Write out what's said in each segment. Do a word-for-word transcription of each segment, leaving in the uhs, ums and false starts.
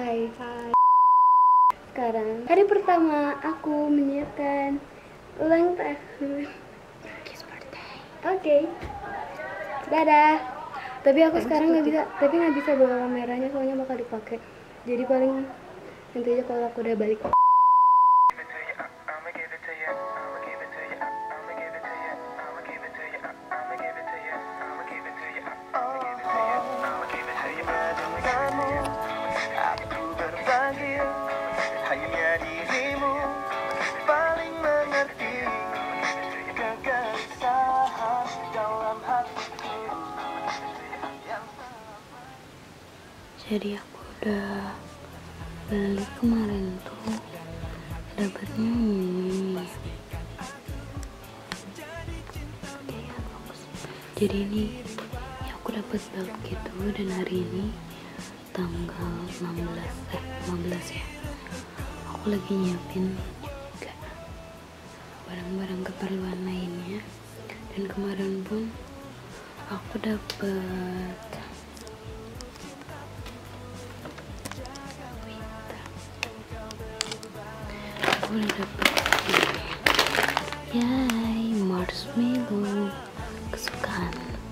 Hai, hai. Sekarang hari pertama aku menyiapkan ulang tahun. Oke, okay. Dadah. Tapi aku sekarang nggak bisa, tapi nggak bisa bawa kameranya soalnya bakal dipakai. Jadi paling nanti aja kalau aku udah balik. Jadi aku udah beli kemarin tuh, dapatnya ini. Jadi ini ya aku dapat bag gitu, dan hari ini tanggal enam belas eh lima belas ya. Aku lagi nyiapin juga barang-barang keperluan lainnya. Dan kemarin pun aku dapat aku udah dapet yay marshmallow kesukaan.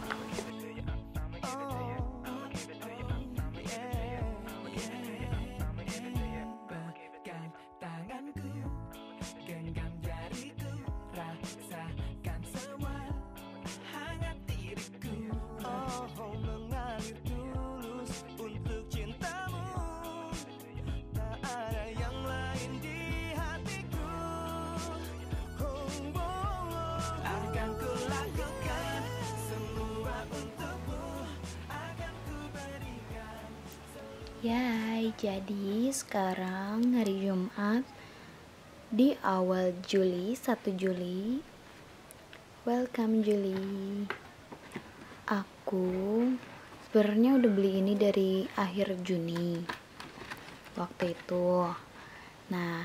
Yay, jadi sekarang hari Jumat di awal Juli, satu Juli. Welcome Juli. Aku sebenarnya udah beli ini dari akhir Juni waktu itu. Nah,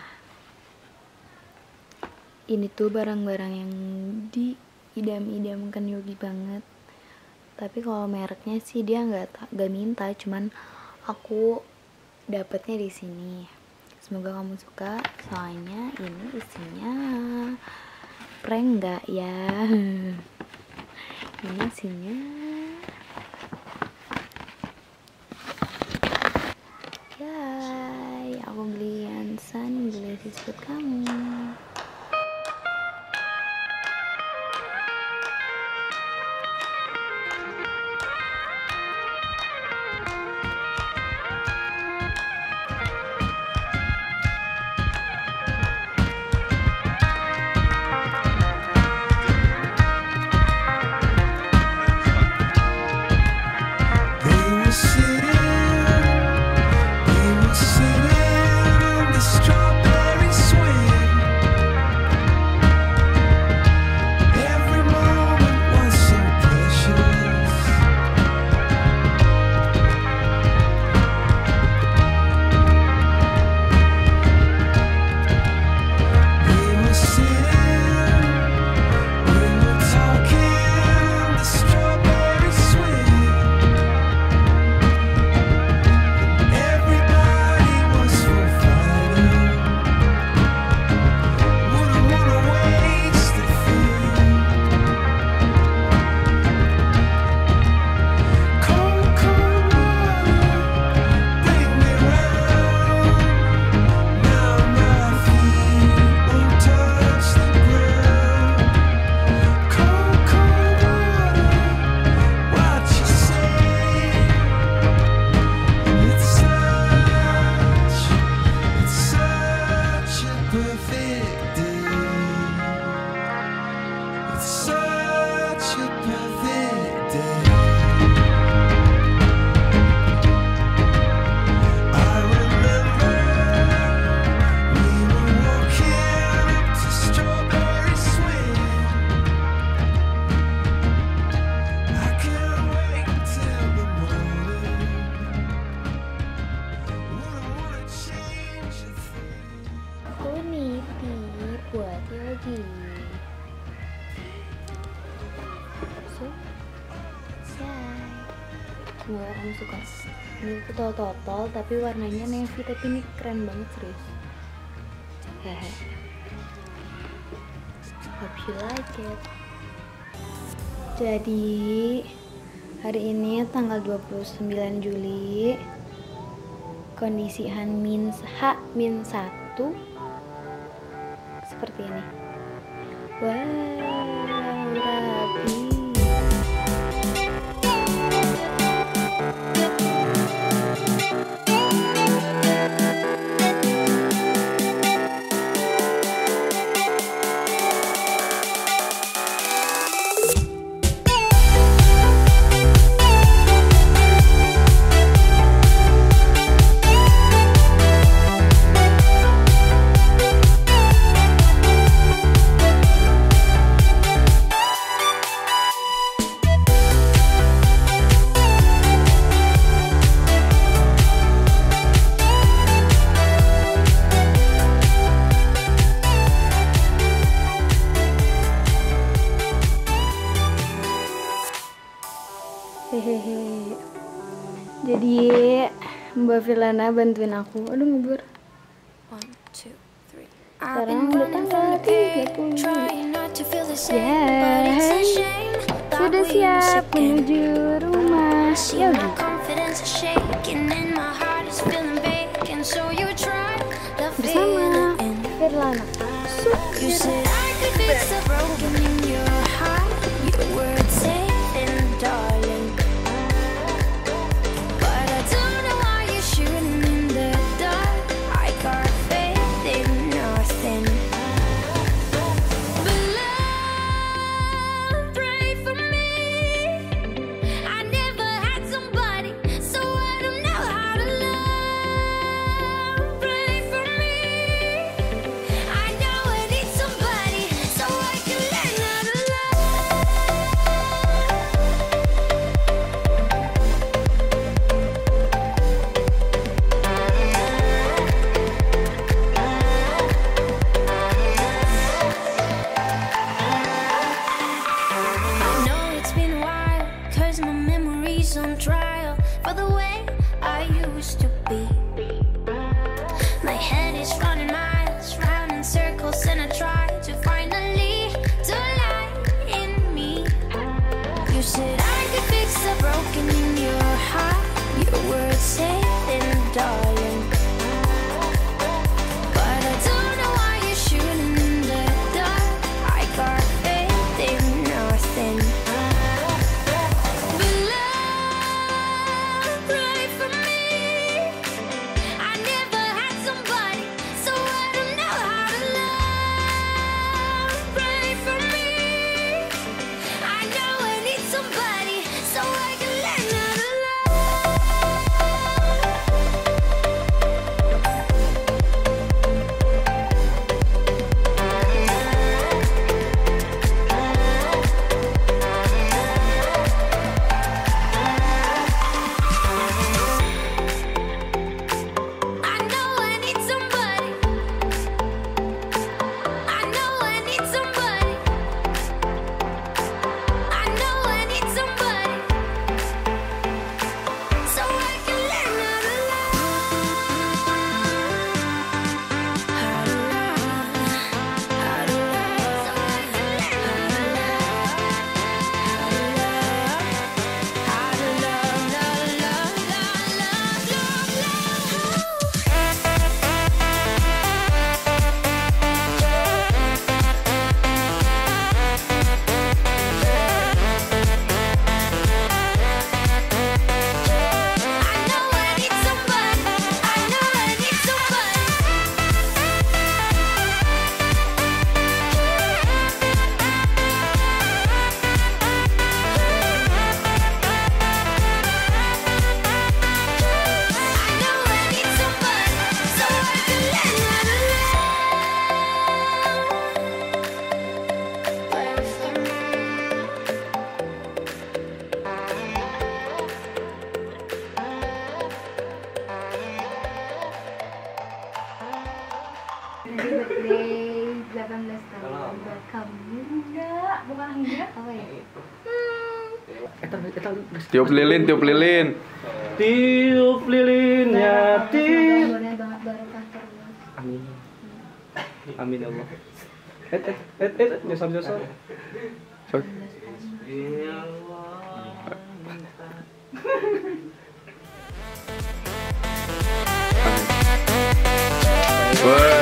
ini tuh barang-barang yang diidam-idamkan Yogi banget. Tapi kalau mereknya sih dia nggak nggak minta, cuman aku dapatnya di sini. Semoga kamu suka, soalnya ini isinya prank nggak ya? Ini isinya yay, aku beli Hansan, beli buat kamu. Yogi. So, bye. Semoga kamu suka. Ini tuh totol-totol tapi warnanya navy, tapi ini keren banget serius. Hehe. Hope you like it. Jadi hari ini tanggal dua puluh sembilan Juli, kondisi H minus satu seperti ini. Wow, rapi. Hehehe. Jadi Mbak Filana bantuin aku. Aduh ngubur. Sekarang udah tanggal tiga puluh. Yes. Sudah siap menuju rumah Yogi bersama Filana. On trial for the way I used to be. My head is running miles round in circles and I try to finally to lie in me. You said I could fix the broken in your heart. Your words said and darling, but I don't know why you're shooting in the dark. I got faith in nothing. delapan belas tahun buat kamu. Enggak, bukan enggak. Apa ya? Tiup lilin, tiup lilin. tiup lilinnya tiup. Amin. Amin ya Allah. Eh eh eh eh nyosor nyosor. Sorry. Wah.